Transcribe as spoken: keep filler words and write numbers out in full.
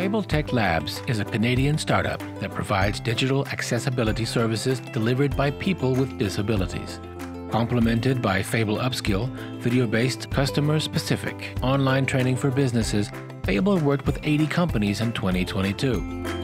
Fable Tech Labs is a Canadian startup that provides digital accessibility services delivered by people with disabilities. Complemented by Fable Upskill, video-based, customer-specific online training for businesses, Fable worked with eighty companies in twenty twenty-two.